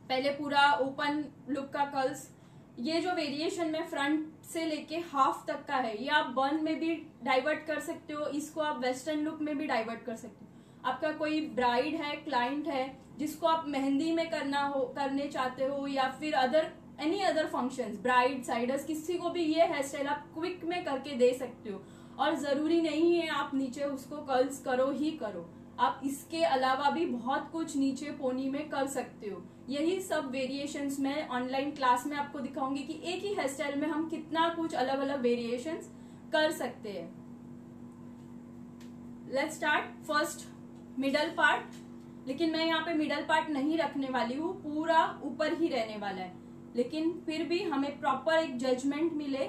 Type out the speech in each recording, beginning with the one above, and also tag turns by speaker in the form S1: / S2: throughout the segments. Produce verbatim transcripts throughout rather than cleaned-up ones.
S1: पहले पूरा open look का कर्ल्स। ये जो वेरिएशन में फ्रंट से लेके हाफ तक का है, ये आप बन में भी डाइवर्ट कर सकते हो, इसको आप वेस्टर्न लुक में भी डाइवर्ट कर सकते हो। आपका कोई ब्राइड है, क्लाइंट है, जिसको आप मेहंदी में करना हो करने चाहते हो, या फिर other any other functions, bride siders, किसी को भी ये हेयर स्टाइल आप क्विक में करके दे सकते हो। और जरूरी नहीं है आप नीचे उसको कर्ल्स करो ही करो, आप इसके अलावा भी बहुत कुछ नीचे पोनी में कर सकते हो। यही सब वेरिएशंस मैं ऑनलाइन क्लास में आपको दिखाऊंगी कि एक ही हेयर स्टाइल में हम कितना कुछ अलग अलग वेरिएशंस कर सकते हैं। Let's start. First middle part, लेकिन मैं यहाँ पे मिडल पार्ट नहीं रखने वाली हूँ, पूरा ऊपर ही रहने वाला है, लेकिन फिर भी हमें प्रॉपर एक जजमेंट मिले।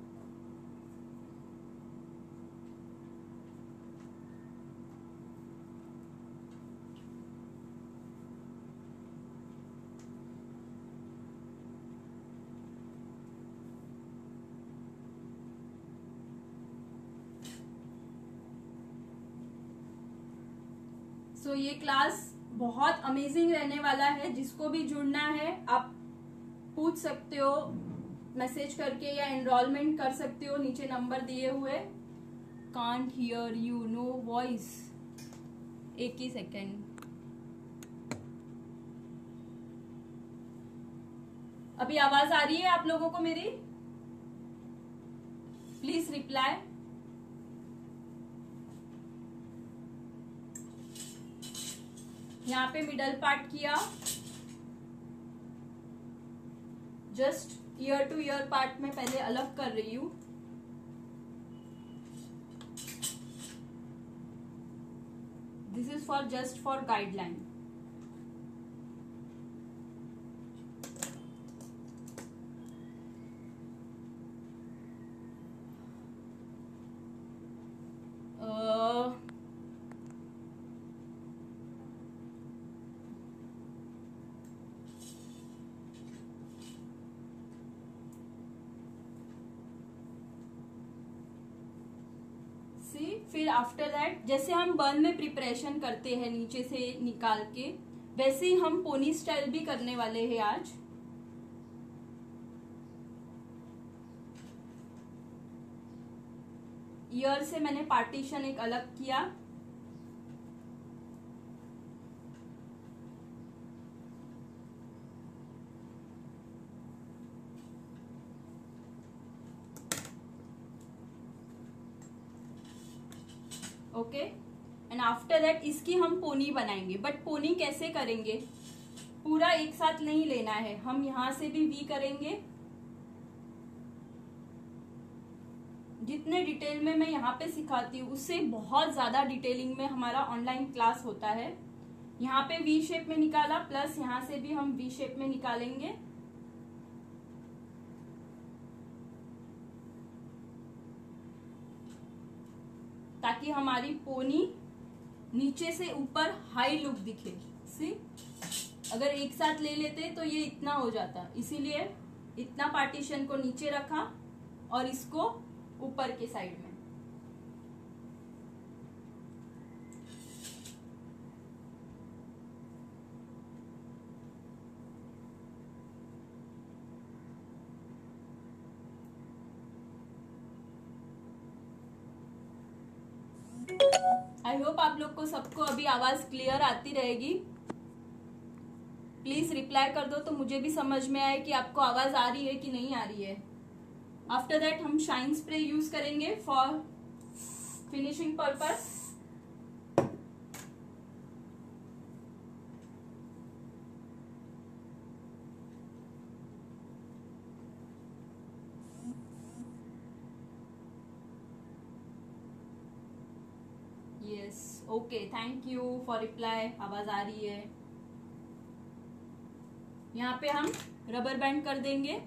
S1: सो so, ये क्लास बहुत अमेजिंग रहने वाला है। जिसको भी जुड़ना है आप पूछ सकते हो मैसेज करके, या एनरोलमेंट कर सकते हो, नीचे नंबर दिए हुए। Can't hear you, no voice. एक ही सेकेंड, अभी आवाज आ रही है आप लोगों को मेरी? Please reply. यहाँ पे मिडल पार्ट किया, just ear to ear part में पहले अलग कर रही हूं। This is for just for guideline. फिर आफ्टर दैट जैसे हम बन में प्रिपरेशन करते हैं नीचे से निकाल के, वैसे ही हम पोनी स्टाइल भी करने वाले हैं आज। ईयर से मैंने पार्टीशन एक अलग किया। ओके, एंड आफ्टर दैट इसकी हम पोनी बनाएंगे। बट पोनी कैसे करेंगे, पूरा एक साथ नहीं लेना है, हम यहां से भी वी करेंगे। जितने डिटेल में मैं यहाँ पे सिखाती हूँ उससे बहुत ज्यादा डिटेलिंग में हमारा ऑनलाइन क्लास होता है। यहाँ पे वी शेप में निकाला, प्लस यहाँ से भी हम वी शेप में निकालेंगे। ताकि हमारी पोनी नीचे से ऊपर हाई लुक दिखे। सी, अगर एक साथ ले लेते तो ये इतना हो जाता, इसीलिए इतना पार्टीशन को नीचे रखा और इसको ऊपर के साइड में। आई होप आप लोग को सबको अभी आवाज क्लियर आती रहेगी। प्लीज रिप्लाई कर दो तो मुझे भी समझ में आए कि आपको आवाज आ रही है कि नहीं आ रही है। आफ्टर दैट हम शाइन स्प्रे यूज करेंगे for finishing purpose. Yes, okay, thank you for reply. आवाज आ रही है। यहाँ पे हम रबर बैंड कर देंगे।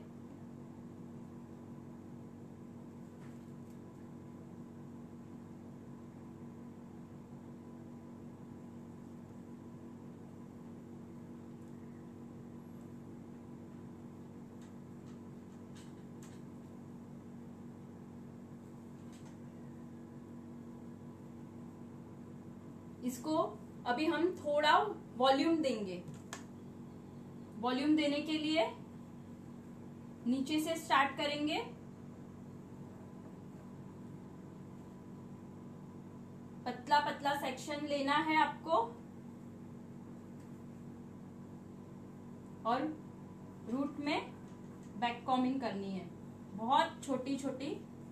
S1: इसको अभी हम थोड़ा वॉल्यूम देंगे। वॉल्यूम देने के लिए नीचे से स्टार्ट करेंगे। पतला पतला सेक्शन लेना है आपको और रूट में बैक कॉमिंग करनी है, बहुत छोटी छोटी।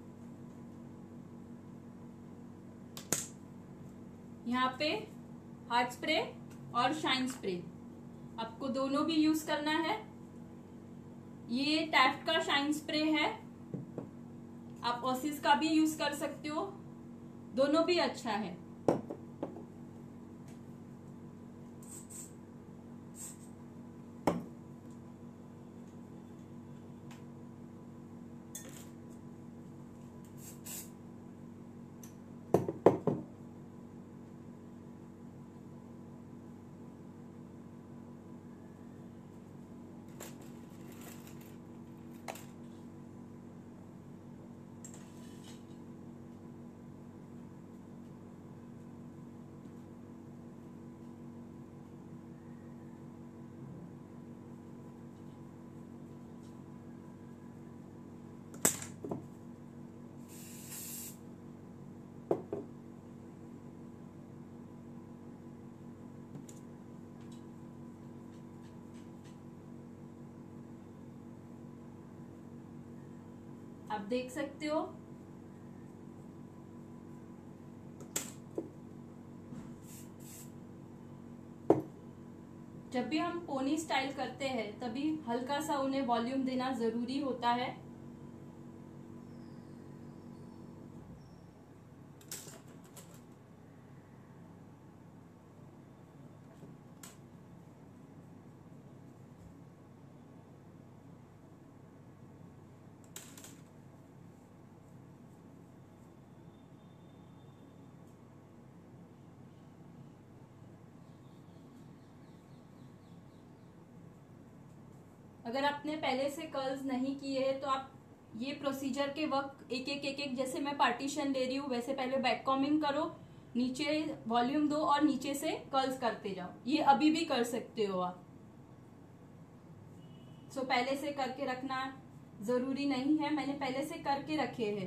S1: यहाँ पे हार्ड स्प्रे और शाइन स्प्रे आपको दोनों भी यूज करना है। ये टैफ्ट का शाइन स्प्रे है, आप ओसिस का भी यूज कर सकते हो, दोनों भी अच्छा है। आप देख सकते हो जब भी हम पोनी स्टाइल करते हैं तभी हल्का सा उन्हें वॉल्यूम देना जरूरी होता है। अगर आपने पहले से कर्ल्स नहीं किए हैं तो आप ये प्रोसीजर के वक्त एक एक एक एक जैसे मैं पार्टीशन ले रही हूँ वैसे पहले बैक कॉमिंग करो, नीचे वॉल्यूम दो और नीचे से कर्ल्स करते जाओ। ये अभी भी कर सकते हो आप। सो पहले से करके रखना जरूरी नहीं है, मैंने पहले से करके रखे हैं।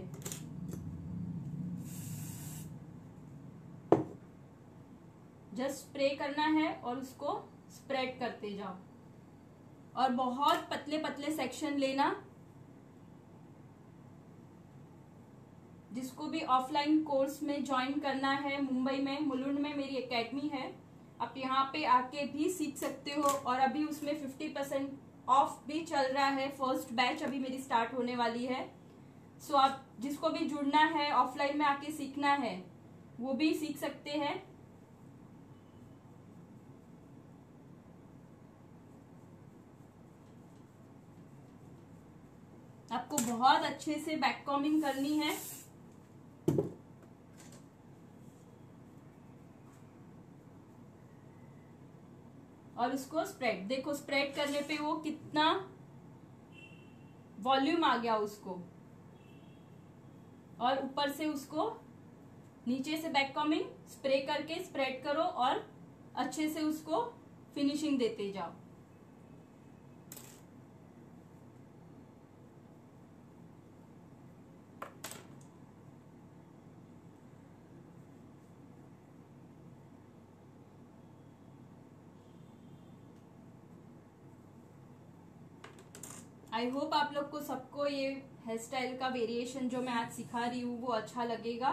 S1: जस्ट स्प्रे करना है और उसको स्प्रेड करते जाओ और बहुत पतले पतले सेक्शन लेना। जिसको भी ऑफलाइन कोर्स में ज्वाइन करना है, मुंबई में मुलुंड में मेरी एकेडमी है, आप यहाँ पे आके भी सीख सकते हो। और अभी उसमें फिफ्टी परसेंट ऑफ भी चल रहा है, फर्स्ट बैच अभी मेरी स्टार्ट होने वाली है। सो आप जिसको भी जुड़ना है, ऑफलाइन में आके सीखना है, वो भी सीख सकते हैं। आपको बहुत अच्छे से बैक कॉमिंग करनी है और उसको स्प्रेड, देखो स्प्रेड करने पे वो कितना वॉल्यूम आ गया उसको, और ऊपर से उसको नीचे से बैक कॉमिंग स्प्रे करके स्प्रेड करो और अच्छे से उसको फिनिशिंग देते जाओ। आई होप आप लोग को सबको ये हेयर स्टाइल का वेरिएशन जो मैं आज सिखा रही हूँ वो अच्छा लगेगा,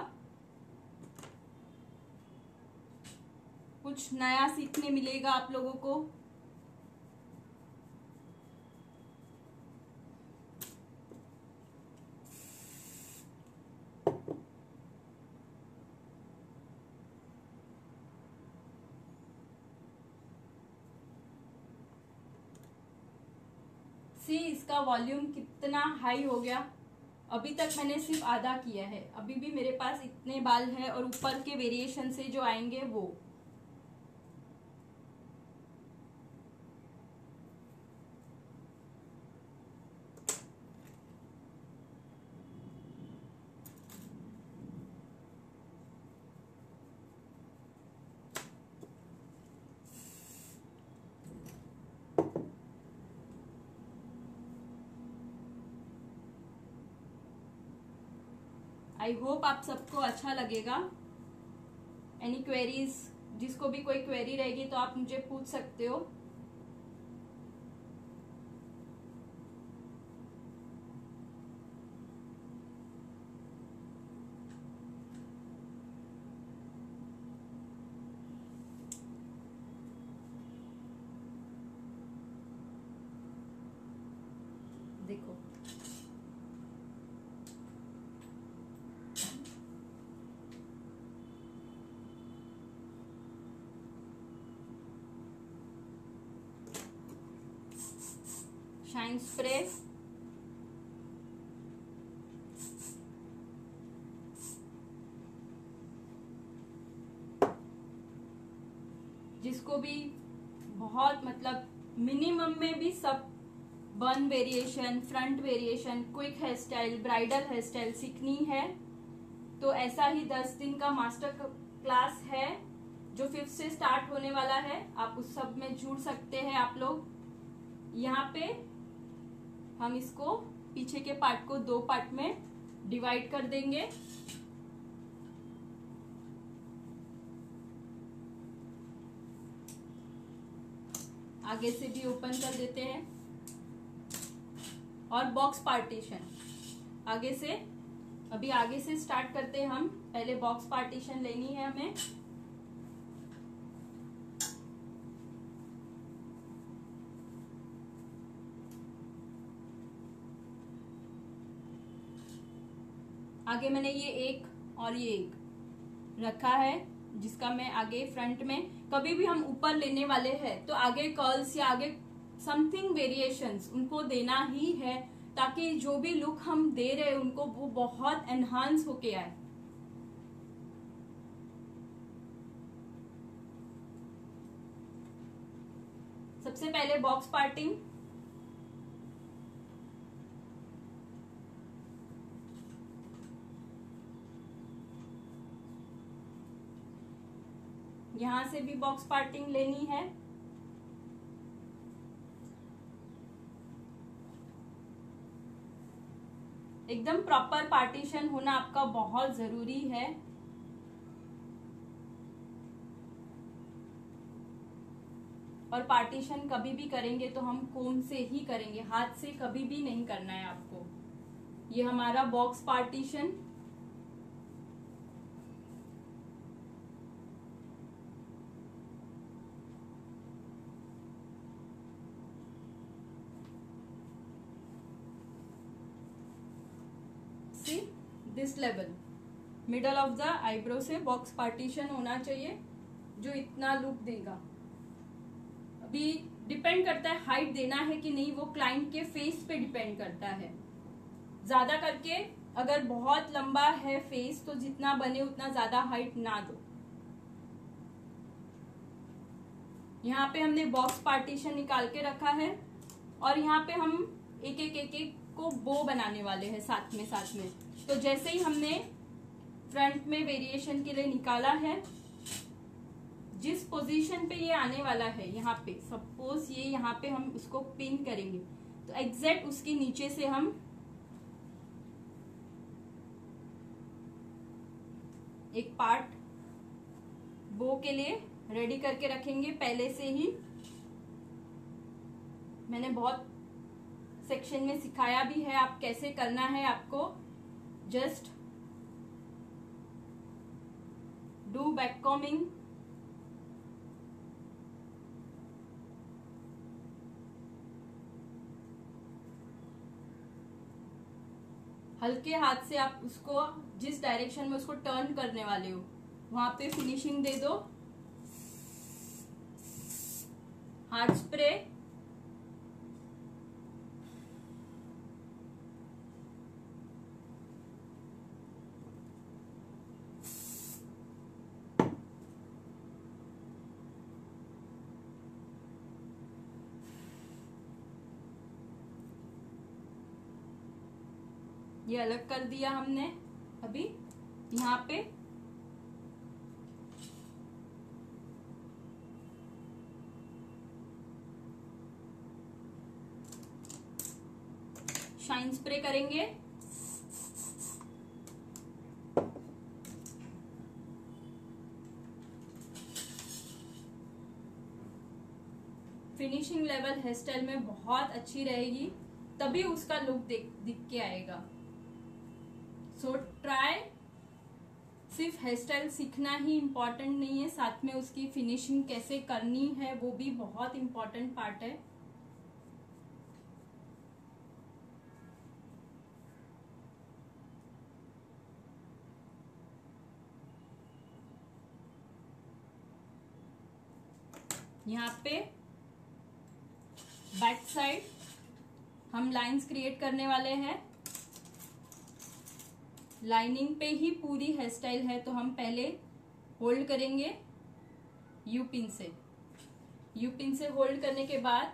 S1: कुछ नया सीखने मिलेगा आप लोगों को। सी इसका वॉल्यूम कितना हाई हो गया। अभी तक मैंने सिर्फ आधा किया है, अभी भी मेरे पास इतने बाल है और ऊपर के वेरिएशन से जो आएंगे वो। आई होप आप सबको अच्छा लगेगा। एनी क्वेरीज, जिसको भी कोई क्वेरी रहेगी तो आप मुझे पूछ सकते हो। देखो शाइन स्प्रे, जिसको भी बहुत मतलब मिनिमम में भी सब bun variation, front variation, quick hair style, bridal hair style सीखनी है तो ऐसा ही दस दिन का मास्टर क्लास है जो फिफ्थ से स्टार्ट होने वाला है। आप उस सब में जुड़ सकते हैं आप लोग। यहाँ पे हम इसको पीछे के पार्ट को दो पार्ट में डिवाइड कर देंगे। आगे से भी ओपन कर देते हैं। और बॉक्स पार्टीशन आगे से, अभी आगे से स्टार्ट करते हैं हम। पहले बॉक्स पार्टीशन लेनी है हमें। आगे मैंने ये एक और ये एक रखा है, जिसका मैं आगे फ्रंट में कभी भी हम ऊपर लेने वाले हैं तो आगे कर्ल्स या आगे समथिंग वेरिएशंस उनको देना ही है, ताकि जो भी लुक हम दे रहे हैं उनको वो बहुत एनहांस होके आए। सबसे पहले बॉक्स पार्टिंग। यहां से भी बॉक्स पार्टिंग लेनी है। एकदम प्रॉपर पार्टीशन होना आपका बहुत जरूरी है। और पार्टीशन कभी भी करेंगे तो हम कोम से ही करेंगे, हाथ से कभी भी नहीं करना है आपको। ये हमारा box partition. This level middle of the eyebrow से बॉक्स पार्टीशन होना चाहिए, जो इतना लुक देगा। अभी डिपेंड करता है हाइट देना है कि नहीं, वो क्लाइंट के फेस पे डिपेंड करता है। ज्यादा करके अगर बहुत लंबा है फेस तो जितना बने उतना ज्यादा हाइट ना दो। यहाँ पे हमने बॉक्स पार्टीशन निकाल के रखा है और यहाँ पे हम एक एक एक एक को बो बनाने वाले हैं साथ में साथ में। तो जैसे ही हमने फ्रंट में वेरिएशन के लिए निकाला है, जिस पोजीशन पे ये आने वाला है, यहाँ पे सपोज ये यहाँ पे हम उसको पिन करेंगे तो एग्जैक्ट उसके नीचे से हम एक पार्ट बो के लिए रेडी करके रखेंगे पहले से ही। मैंने बहुत सेक्शन में सिखाया भी है आप कैसे करना है। आपको जस्ट डू बैक कॉमिंग, हल्के हाथ से आप उसको जिस डायरेक्शन में उसको टर्न करने वाले हो वहां पे फिनिशिंग दे दो। हार्ड स्प्रे, ये अलग कर दिया हमने। अभी यहाँ पे शाइन स्प्रे करेंगे। फिनिशिंग लेवल हेयर स्टाइल में बहुत अच्छी रहेगी, तभी उसका लुक दिख दिख के आएगा। सो ट्राई, सिर्फ हेयर स्टाइल सीखना ही इम्पोर्टेंट नहीं है, साथ में उसकी फिनिशिंग कैसे करनी है वो भी बहुत इम्पोर्टेंट पार्ट है। यहाँ पे बैक साइड हम लाइंस क्रिएट करने वाले हैं। लाइनिंग पे ही पूरी हेयर स्टाइल है, तो हम पहले होल्ड करेंगे यू पिन से। यू पिन से होल्ड करने के बाद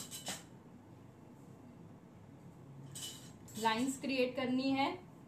S1: लाइंस क्रिएट करनी है।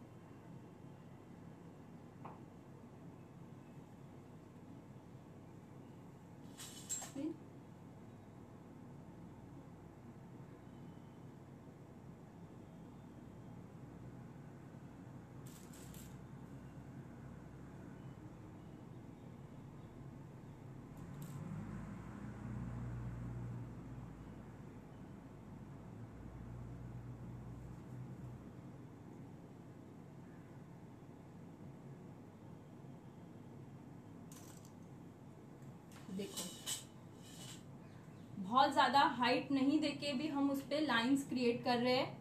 S1: देखो, बहुत ज्यादा हाइट नहीं देके भी हम उस पे लाइंस क्रिएट कर रहे हैं।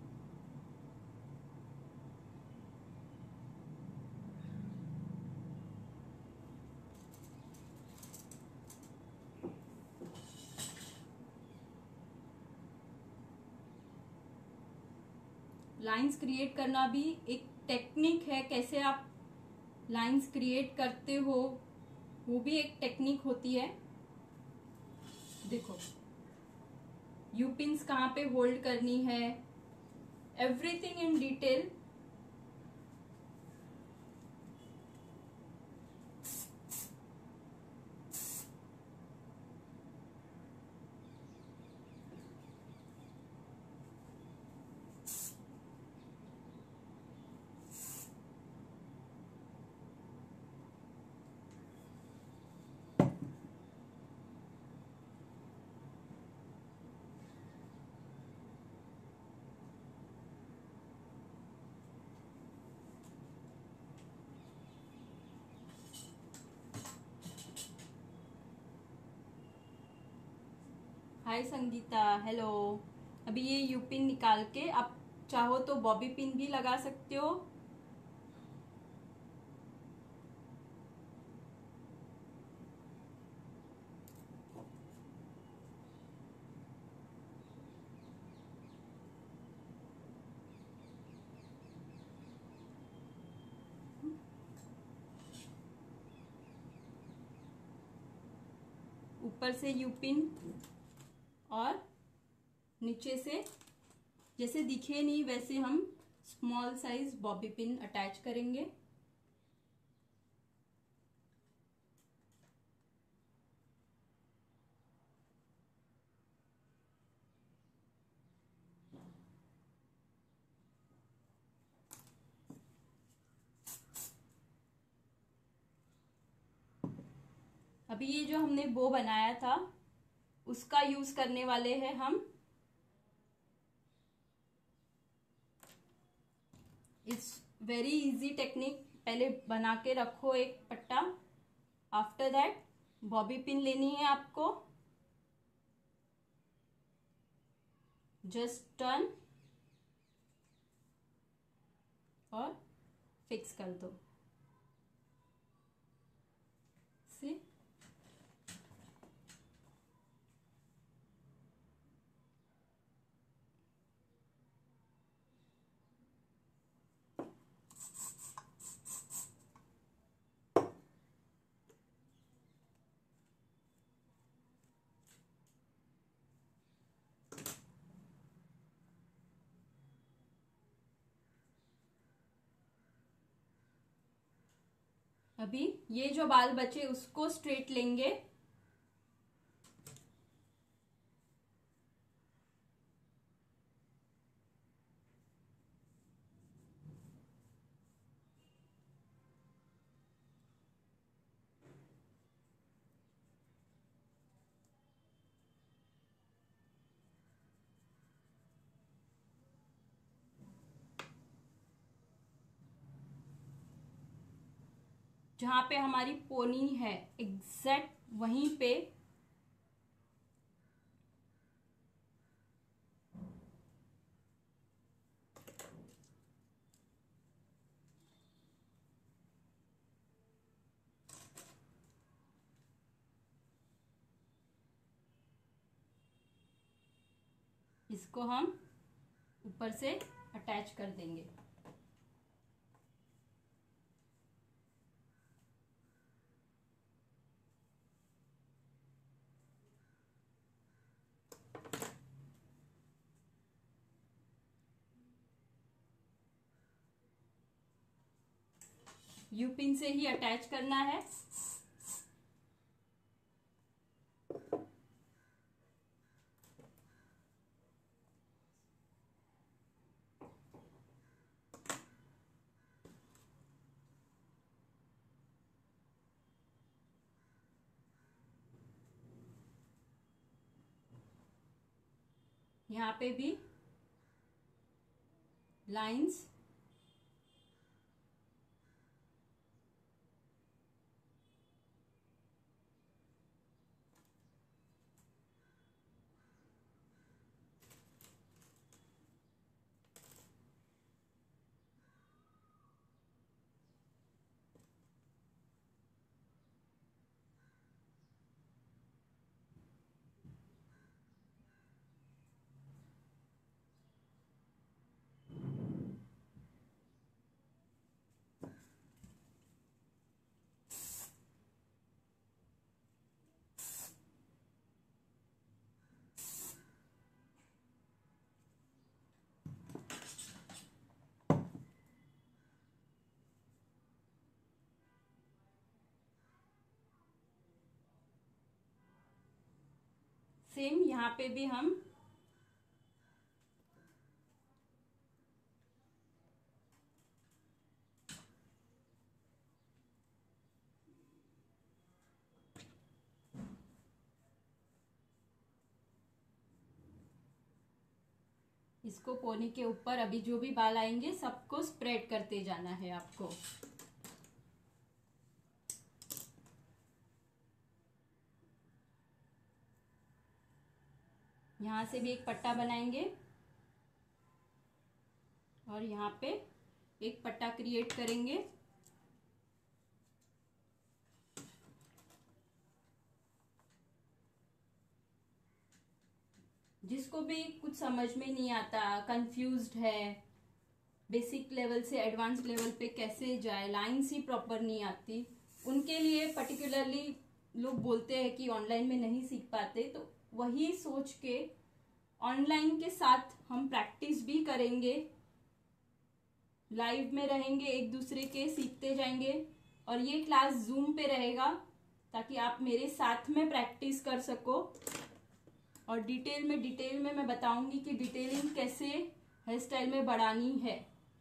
S1: लाइंस क्रिएट करना भी एक टेक्निक है, कैसे आप लाइंस क्रिएट करते हो वो भी एक टेक्निक होती है। देखो, यू पिन्स कहाँ पे होल्ड करनी है, everything in detail. Hi Sangeeta, hello. अभी ये यू पिन निकाल के आप चाहो तो बॉबी पिन भी लगा सकते हो। ऊपर से यू पिन और नीचे से जैसे दिखे नहीं वैसे हम small size bobby pin attach करेंगे। अभी ये जो हमने बो बनाया था उसका यूज करने वाले हैं हम। It's very easy technique. पहले बना के रखो एक पट्टा, आफ्टर दैट बॉबी पिन लेनी है आपको, जस्ट टर्न और फिक्स कर दो। सी, अभी ये जो बाल बचे उसको स्ट्रेट लेंगे। जहां पे हमारी पोनी है एग्जैक्ट वहीं पे इसको हम ऊपर से अटैच कर देंगे। यू पिन से ही अटैच करना है। यहाँ पे भी लाइंस सेम यहाँ पे भी हम इसको पोनी के ऊपर अभी जो भी बाल आएंगे सबको स्प्रेड करते जाना है आपको। यहाँ से भी एक पट्टा बनाएंगे और यहाँ पे एक पट्टा क्रिएट करेंगे। जिसको भी कुछ समझ में नहीं आता, कंफ्यूज्ड है, बेसिक लेवल से एडवांस लेवल पे कैसे जाए, लाइन्स ही प्रॉपर नहीं आती, उनके लिए पर्टिकुलरली लोग बोलते हैं कि ऑनलाइन में नहीं सीख पाते, तो वही सोच के ऑनलाइन के साथ हम प्रैक्टिस भी करेंगे, लाइव में रहेंगे, एक दूसरे के सीखते जाएंगे। और ये क्लास जूम पे रहेगा ताकि आप मेरे साथ में प्रैक्टिस कर सको। और डिटेल में डिटेल में मैं बताऊंगी कि डिटेलिंग कैसे हेयर स्टाइल में बढ़ानी है।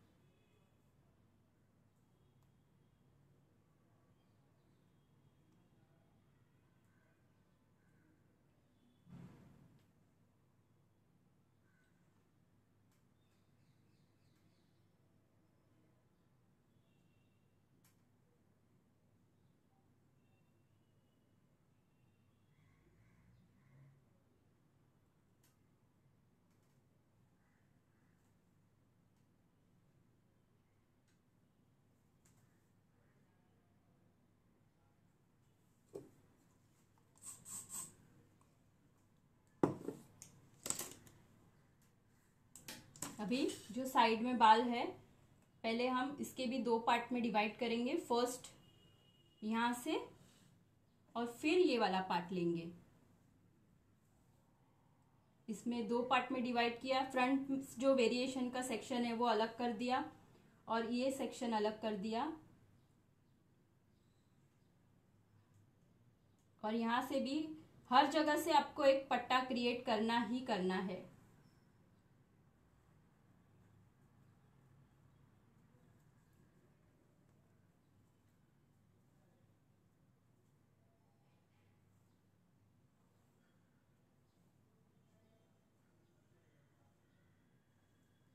S1: अभी जो साइड में बाल है, पहले हम इसके भी दो पार्ट में डिवाइड करेंगे। फर्स्ट यहां से और फिर ये वाला पार्ट लेंगे। इसमें दो पार्ट में डिवाइड किया। फ्रंट जो वेरिएशन का सेक्शन है वो अलग कर दिया और ये सेक्शन अलग कर दिया। और यहां से भी हर जगह से आपको एक पट्टा क्रिएट करना ही करना है।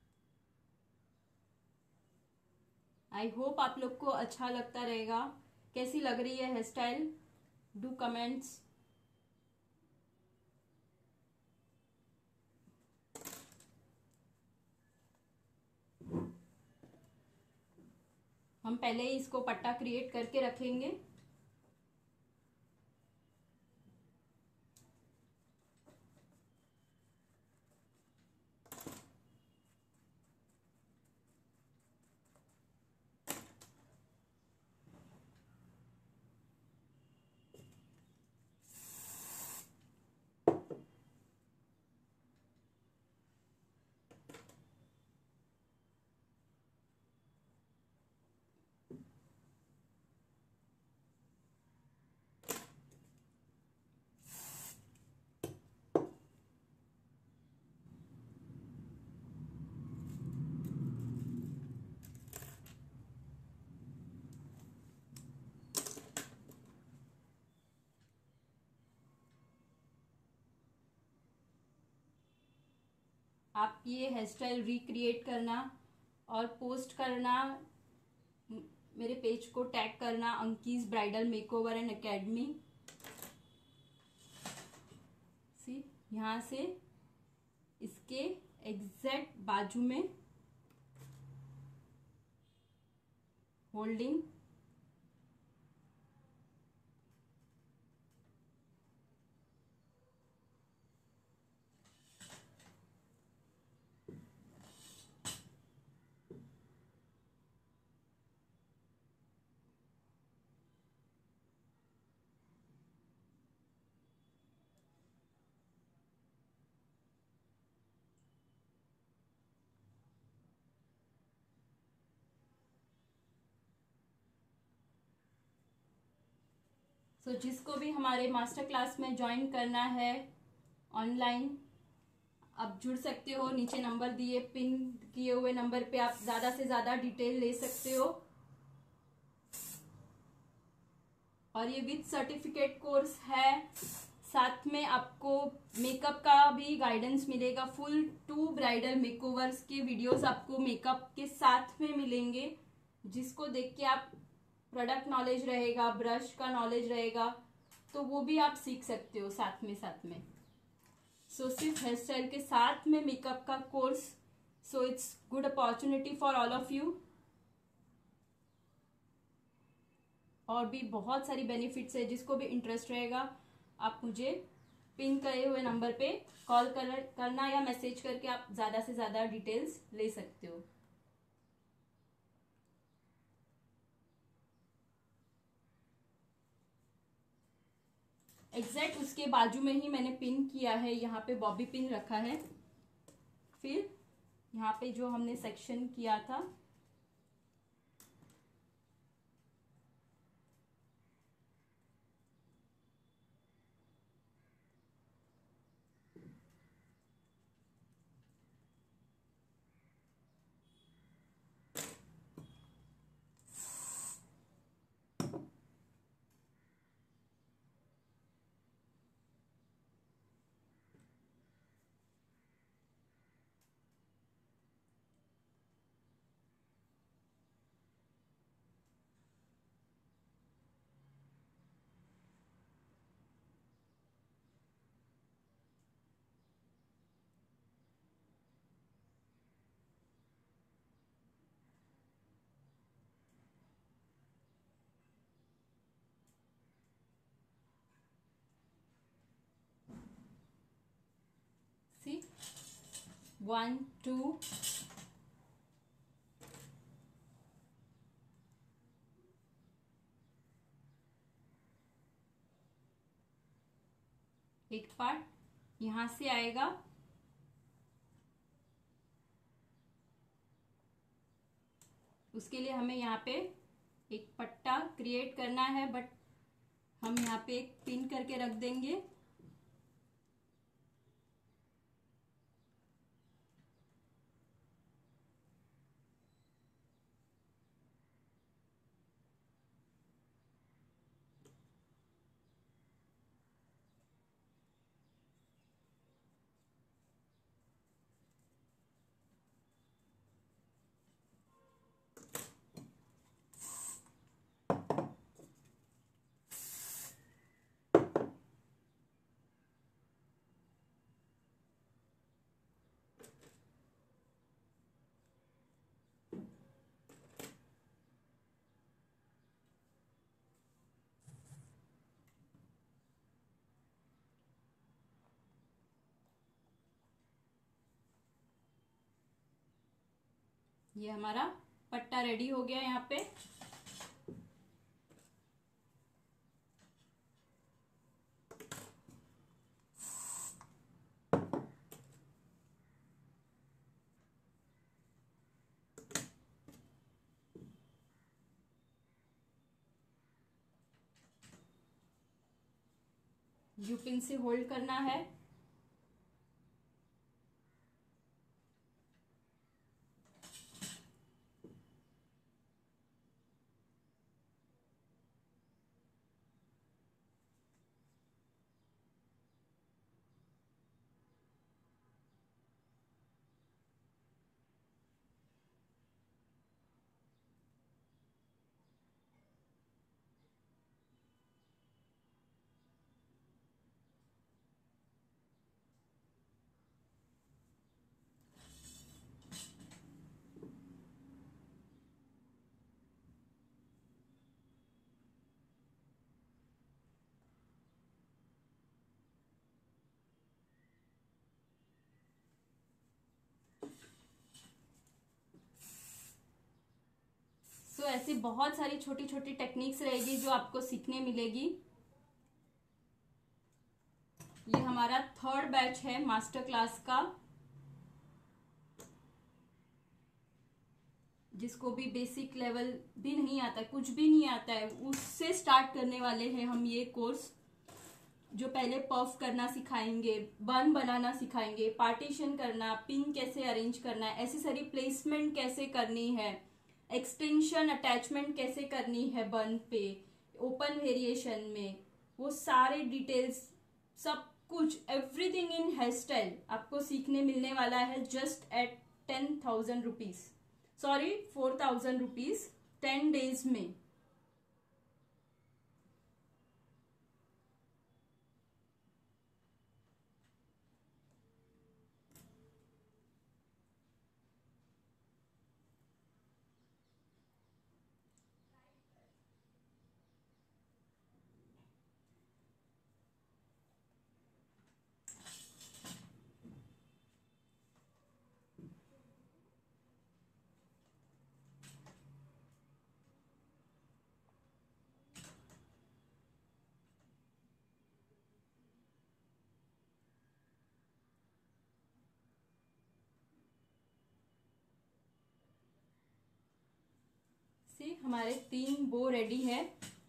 S1: आई होप आप लोग को अच्छा लगता रहेगा। कैसी लग रही है हेयर स्टाइल, डू कमेंट्स। हम पहले ही इसको पट्टा क्रिएट करके रखेंगे। आप ये हेयर स्टाइल रिक्रिएट करना और पोस्ट करना, मेरे पेज को टैग करना अंकीज bridal makeover and academy. See यहाँ से इसके एग्जैक्ट बाजू में होल्डिंग तो so, जिसको भी हमारे मास्टर क्लास में ज्वाइन करना है ऑनलाइन, आप जुड़ सकते हो। नीचे नंबर दिए, पिन किए हुए नंबर पे आप ज्यादा से ज्यादा डिटेल ले सकते हो। और ये विद सर्टिफिकेट कोर्स है, साथ में आपको मेकअप का भी गाइडेंस मिलेगा। फुल टू ब्राइडल मेकओवर्स के वीडियोस आपको मेकअप के साथ में मिलेंगे, जिसको देख के आप प्रोडक्ट नॉलेज रहेगा, ब्रश का नॉलेज रहेगा, तो वो भी आप सीख सकते हो साथ में साथ में। सो so, सिर्फ हेयर स्टाइल के साथ में मेकअप का course, so it's good opportunity for all of you. और भी बहुत सारी बेनिफिट्स है, जिसको भी इंटरेस्ट रहेगा आप मुझे पिन करे हुए नंबर पे कॉल कर करना या मैसेज करके आप ज्यादा से ज्यादा डिटेल्स ले सकते हो। एग्जैक्ट उसके बाजू में ही मैंने पिन किया है, यहाँ पे बॉबी पिन रखा है। फिर यहाँ पे जो हमने सेक्शन किया था, सी वन टू एक पार्ट यहां से आएगा, उसके लिए हमें यहाँ पे एक पट्टा क्रिएट करना है, बट हम यहाँ पे एक पिन करके रख देंगे। ये हमारा पट्टा रेडी हो गया यहाँ पे। यू पिन से होल्ड करना है। तो ऐसी बहुत सारी छोटी छोटी टेक्निक्स रहेगी जो आपको सीखने मिलेगी। ये हमारा थर्ड बैच है मास्टर क्लास का। जिसको भी बेसिक लेवल भी नहीं आता, कुछ भी नहीं आता है, उससे स्टार्ट करने वाले हैं हम ये कोर्स। जो पहले पफ करना सिखाएंगे, बन बनाना सिखाएंगे, पार्टीशन करना, पिन कैसे अरेंज करना है, एसेसरी प्लेसमेंट कैसे करनी है, एक्सटेंशन अटैचमेंट कैसे करनी है बन पे, ओपन वेरिएशन में, वो सारे डिटेल्स, सब कुछ एवरीथिंग इन हेयर स्टाइल आपको सीखने मिलने वाला है just at ten thousand rupees, sorry four thousand rupees ten days में। सी हमारे तीन बो रेडी है।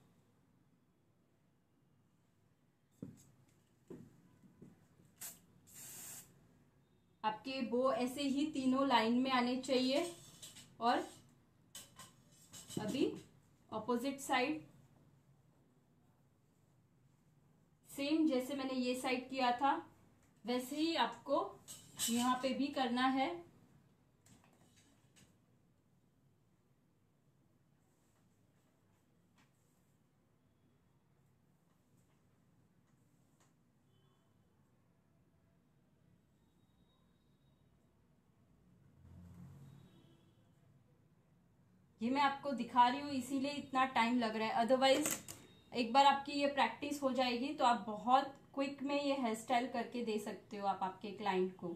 S1: आपके बो ऐसे ही तीनों लाइन में आने चाहिए। और अभी ऑपोजिट साइड सेम जैसे मैंने ये साइड किया था वैसे ही आपको यहाँ पे भी करना है। ये मैं आपको दिखा रही हूँ इसीलिए इतना टाइम लग रहा है, अदरवाइज एक बार आपकी ये प्रैक्टिस हो जाएगी तो आप बहुत क्विक में ये हेयर स्टाइल करके दे सकते हो आप आपके क्लाइंट को।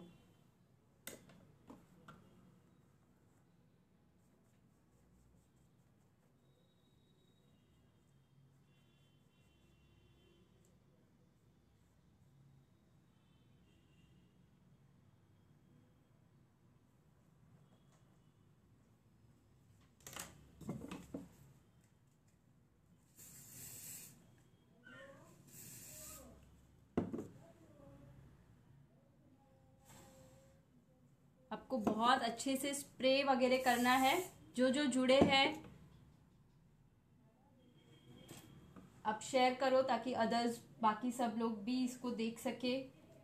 S1: आपको बहुत अच्छे से स्प्रे वगैरह करना है। जो जो जुड़े हैं आप शेयर करो ताकि अदर्स बाकी सब लोग भी इसको देख सके।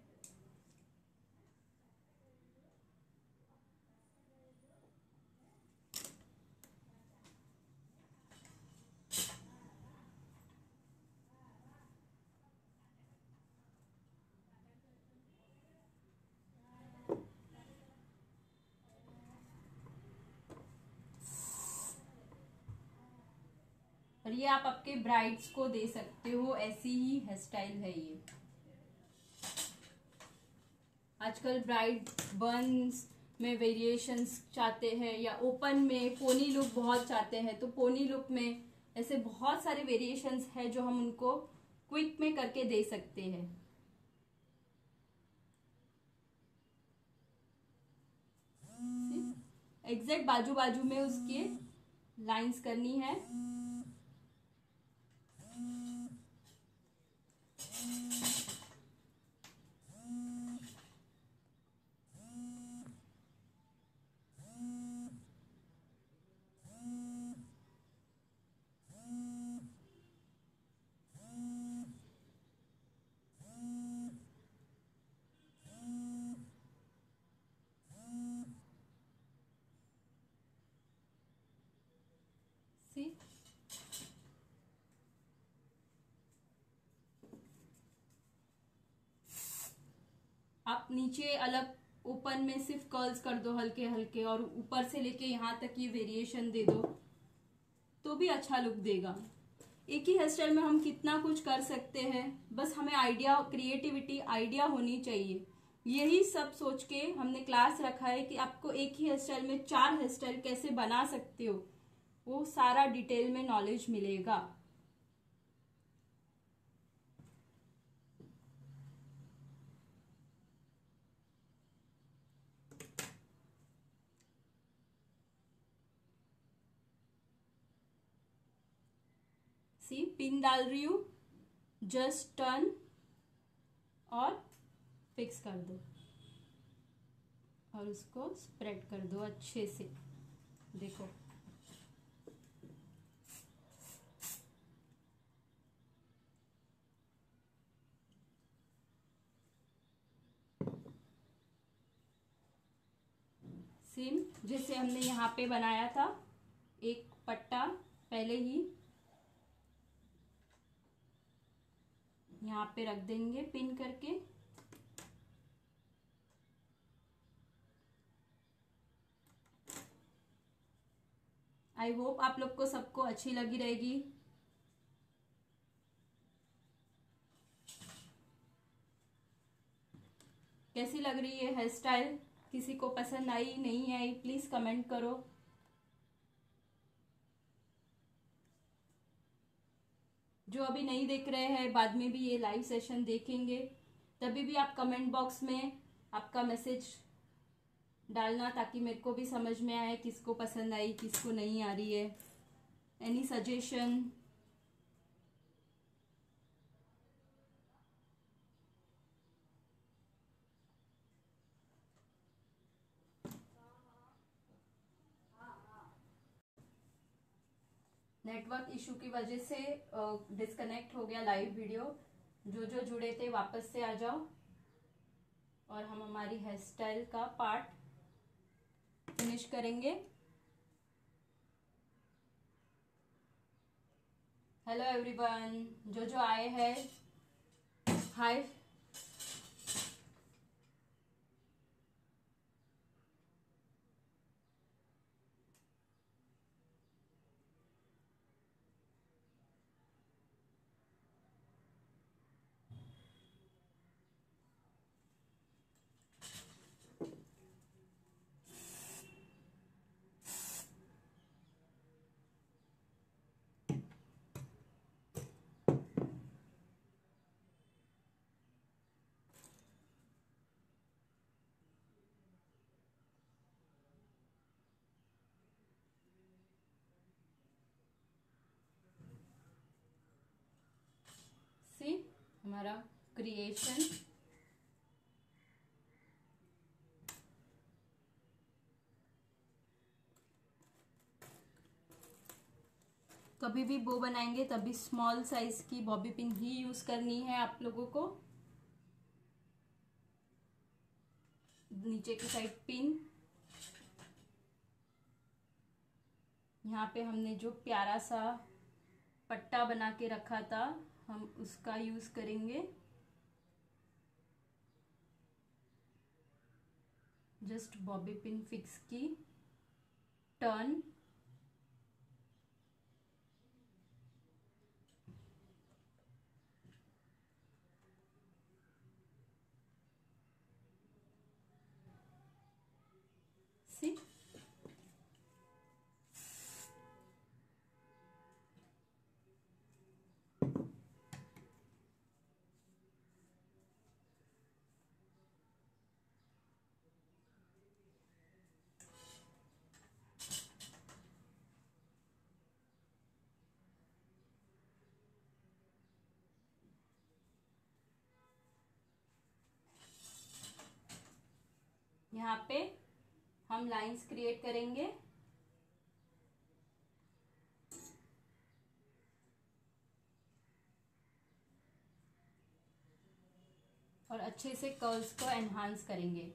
S1: और ये आप आपके ब्राइड्स को दे सकते हो, ऐसी ही हेयर स्टाइल है ये। आजकल ब्राइड बन्स में वेरिएशंस चाहते हैं या ओपन में पोनी लुक बहुत चाहते हैं, तो पोनी लुक में ऐसे बहुत सारे वेरिएशंस है जो हम उनको क्विक में करके दे सकते हैं। एग्जैक्ट बाजू बाजू में उसके लाइंस करनी है। सी आप नीचे अलग ओपन में सिर्फ कर्ल्स कर दो हल्के हल्के, और ऊपर से लेके यहाँ तक ये वेरिएशन दे दो तो भी अच्छा लुक देगा। एक ही हेयर स्टाइल में हम कितना कुछ कर सकते हैं, बस हमें आइडिया, क्रिएटिविटी, आइडिया होनी चाहिए। यही सब सोच के हमने क्लास रखा है कि आपको एक ही हेयर स्टाइल में चार हेयर स्टाइल कैसे बना सकते हो, वो सारा डिटेल में नॉलेज मिलेगा। सी पिन डाल रही हूं, जस्ट टर्न और फिक्स कर दो और उसको स्प्रेड कर दो अच्छे से। देखो सेम जैसे हमने यहाँ पे बनाया था, एक पट्टा पहले ही यहाँ पे रख देंगे पिन करके। आई होप आप लोग को सबको अच्छी लगी रहेगी। कैसी लग रही है हेयर स्टाइल? किसी को पसंद आई नहीं आई प्लीज कमेंट करो। जो अभी नहीं देख रहे हैं बाद में भी ये लाइव सेशन देखेंगे, तभी भी आप कमेंट बॉक्स में आपका मैसेज डालना ताकि मेरे को भी समझ में आए किसको पसंद आई किसको नहीं आ रही है। Any suggestion? नेटवर्क इशू की वजह से डिस्कनेक्ट हो गया लाइव वीडियो। जो जो जुड़े थे वापस से आ जाओ और हम हमारी हेयर स्टाइल का पार्ट फिनिश करेंगे। हेलो एवरीवन, जो जो आए हैं हाय। सी हमारा क्रिएशन कभी भी बो बनाएंगे तभी स्मॉल साइज की बॉबी पिन ही यूज करनी है आप लोगों को। नीचे की साइड पिन, यहाँ पे हमने जो प्यारा सा पट्टा बना के रखा था हम उसका यूज करेंगे। जस्ट बॉबी पिन फिक्स की, टर्न, यहाँ पे हम लाइंस क्रिएट करेंगे। और अच्छे से कर्ल्स को एनहांस करेंगे।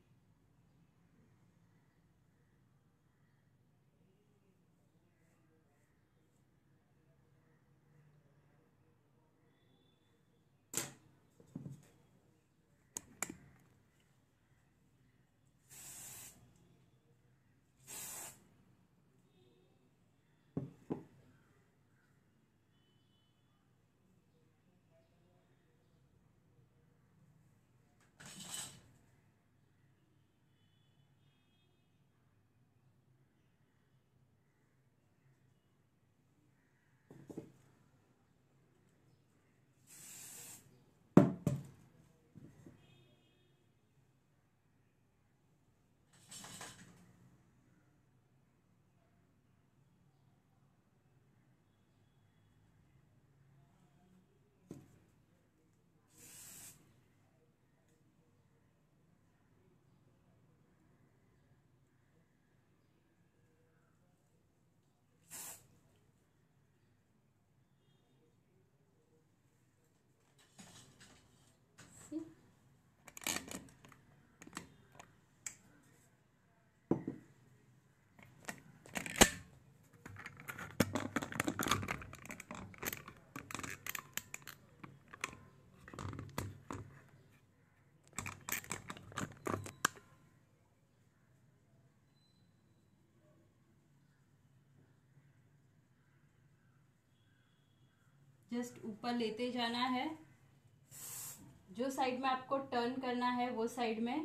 S1: जस्ट ऊपर लेते जाना है, जो साइड में आपको टर्न करना है वो साइड में।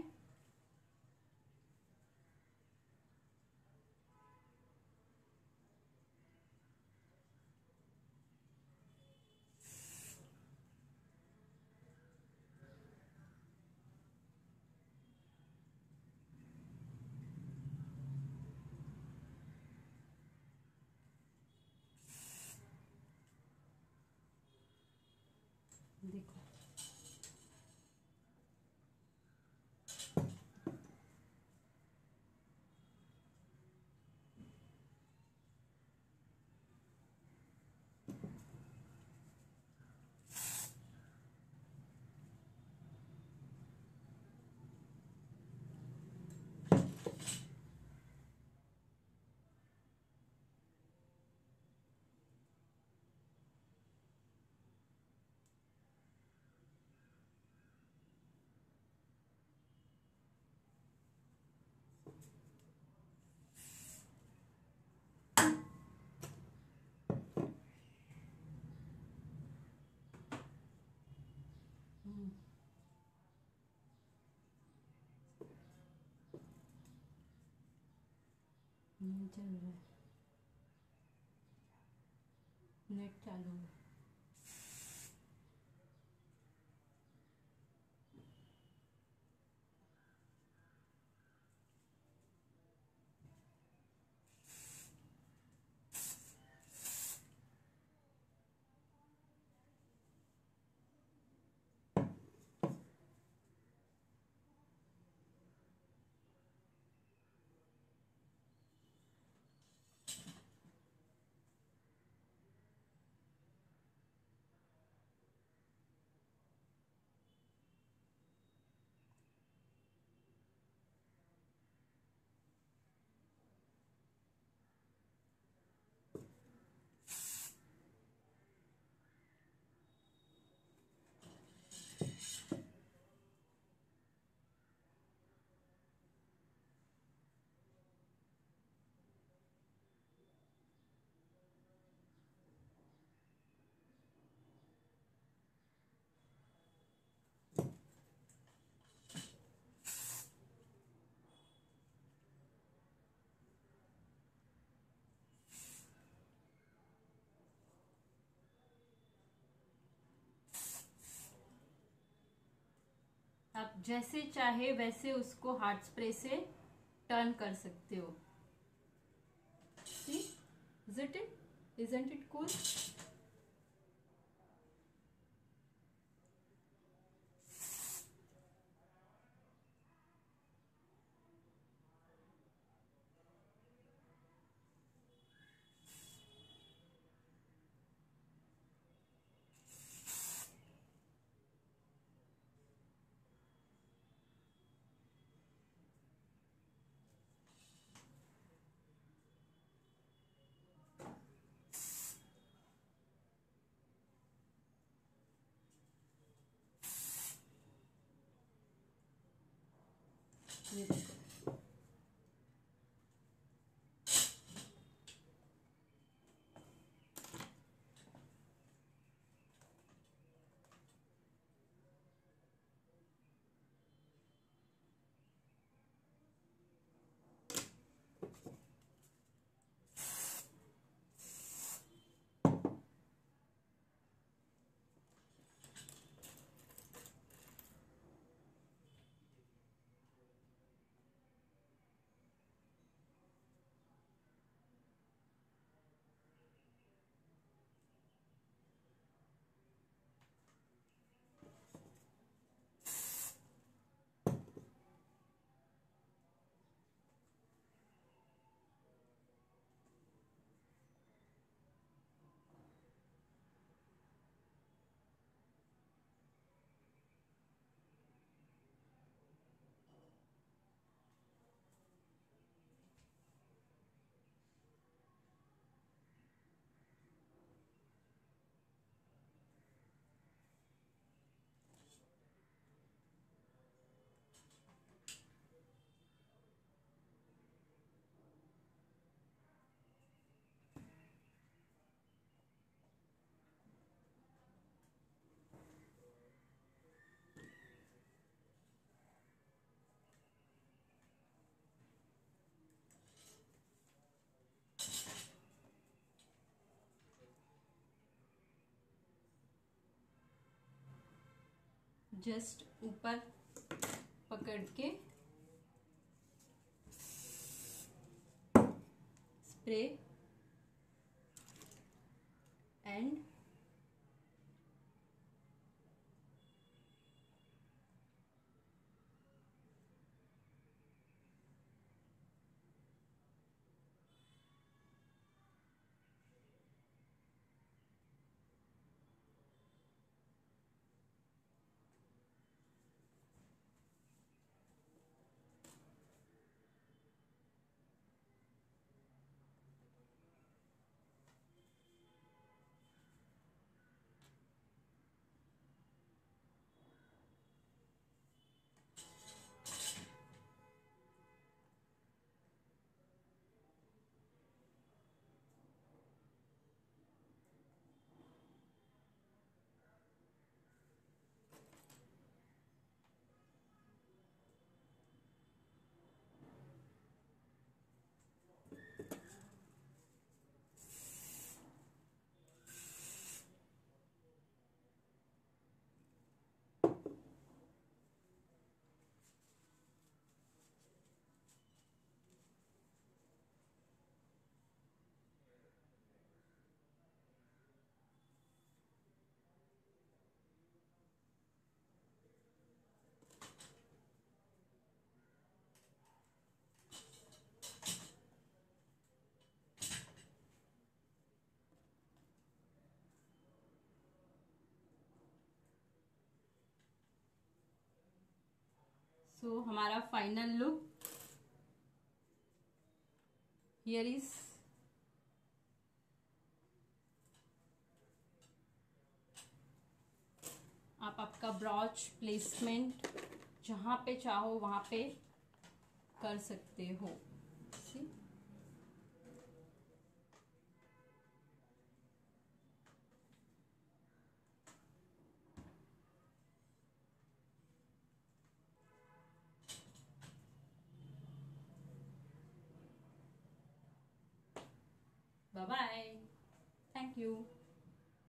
S1: देखो नहीं चल रहा है, नेट चालू है। आप जैसे चाहे वैसे उसको हार्ड स्प्रे से टर्न कर सकते हो। See? Isn't it? Isn't it cool? ये देखो, जस्ट ऊपर पकड़ के स्प्रे एंड सो so, हमारा फाइनल लुक हियर इज। आप आपका ब्रॉच प्लेसमेंट जहां पे चाहो वहां पे कर सकते हो। See bye bye, thank you.